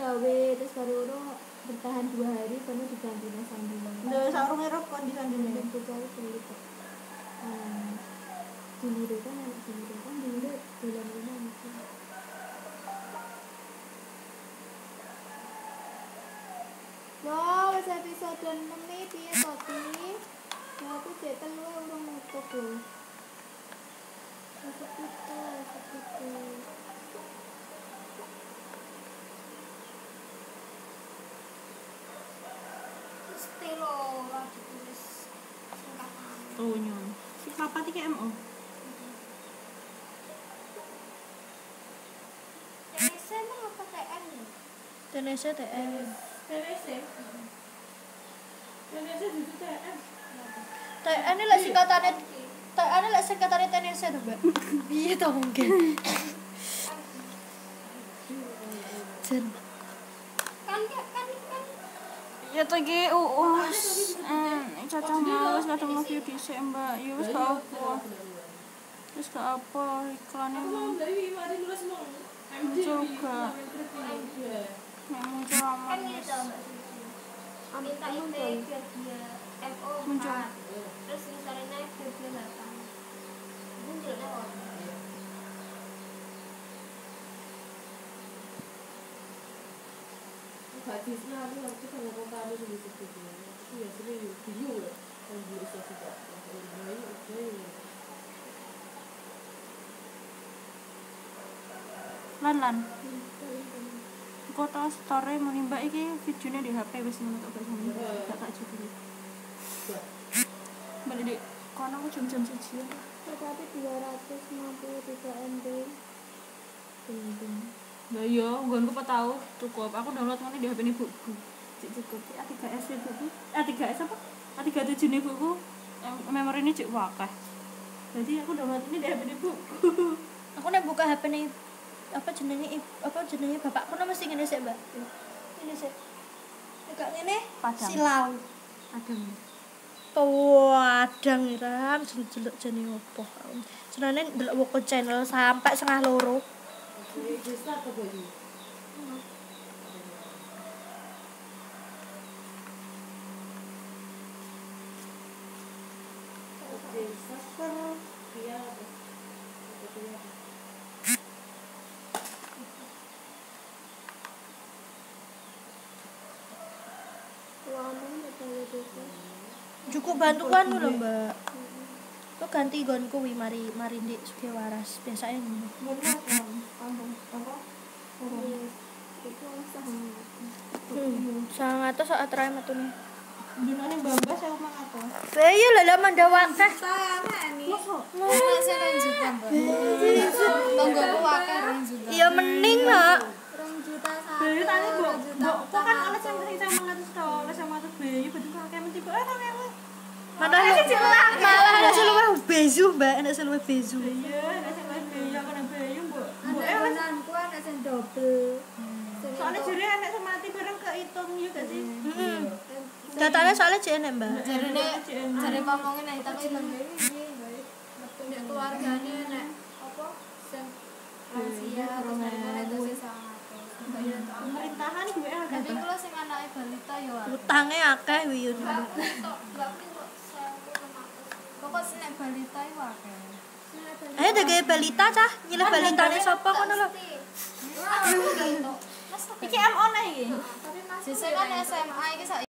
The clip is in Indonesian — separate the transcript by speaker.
Speaker 1: gawe terus baru bertahan 2 hari baru diganti sandi lagi.
Speaker 2: Lho saurunge rokon di sandine.
Speaker 1: Tentu kali beli kok. Dulu kan dulu bulan ini gitu. Loh, wis episode 6 piye kok iki? Ya aku cek telu urung nutup lho. Seperti
Speaker 3: Stelo ora ditulis singkatan.
Speaker 2: Oh nyon. Si papat iki MO.
Speaker 3: TNC emang apa TN?
Speaker 1: TNC TN.
Speaker 2: TNC. TNC itu TN.
Speaker 1: TN ini lah singkatane. TN ini lah singkatane TNC to, Mbak. Piye to mungkin? Jen.
Speaker 3: Kan
Speaker 2: Ya tadi Caca males kadang nge-view dhisik Mbak. Ya wis gak apa. Wis gak apa iklannya muncul gak. Nek muncul aman.
Speaker 3: kan gitu Mbak. Minta IT biar dia FO 4.
Speaker 2: Muncul.
Speaker 3: Terus misalnya biar dia 8. Muncul lewat.
Speaker 4: Hadisnya aku waktu sama kota ada di situ itu ya sering bingung ya kan bisa tidak
Speaker 2: Lan kota story menimba iki videonya di HP wis ngono tok gak tak judul. Balik di kono aku jam-jam 1.
Speaker 1: Tapi 293 MB.
Speaker 2: Lah iya, nggonku petau cukup. Aku download ngene di HP ibuku. Cukup. A3S ibuku. A3S apa? A37 ibuku. Memori ini cek wakah. Jadi aku download ini di HP ibuku.
Speaker 1: Aku nek buka HP nih apa jenenge bapakku nama mesti ngene sik, Mbak. Ini sik. Nek ngene
Speaker 2: Padang.
Speaker 1: silau.
Speaker 2: Adem.
Speaker 1: Padang ram jelek jenenge opo. Senane ndelok Woko channel sampai 1:30.
Speaker 4: desa atau bayi desa kan dia
Speaker 1: Cukup bantuan lho, Mbak. Kok ganti gonku wi mari Ndik Suge Waras. Biasanya ngono. Sangat saat try metune.
Speaker 2: Dinane Bambas 1.500.
Speaker 1: Lah iya lah mandawak teh.
Speaker 3: Enak sih ranjutan, Mbak. Tonggoku akeh ranjutan.
Speaker 1: Iya mending lah.
Speaker 3: 2 juta
Speaker 2: Bayi tadi
Speaker 3: satu.
Speaker 2: kok kan oleh sampe 1.500 to, oleh 1.500 bayi betul akeh mentipe
Speaker 1: Malah ada seluruh bezu, Mbak. Ada seluruh bezu.
Speaker 2: Iya, nek sing bayi aku nang bayi mbok.
Speaker 3: Anakku ana sing double.
Speaker 2: Soalnya jare anak semati bareng kehitung ya gak sih?
Speaker 1: Datanya soalnya JNM, Mbak.
Speaker 3: Jare ngomongin nek tak ilang iki. Nek keluargane nek apa sing lansia terus nek dosis sangat.
Speaker 2: Pemerintahan gue agak.
Speaker 3: Tapi kula sing anake balita ya wae.
Speaker 1: Utange akeh wiyun.
Speaker 3: Enggak kok 1.500. Pokok sing nek balita iku akeh.
Speaker 1: Dage balita cah, nyilih balitane sapa ngono lho.
Speaker 3: Iki
Speaker 2: Iki MO nih iki.
Speaker 3: Tapi Mas kan SMA iki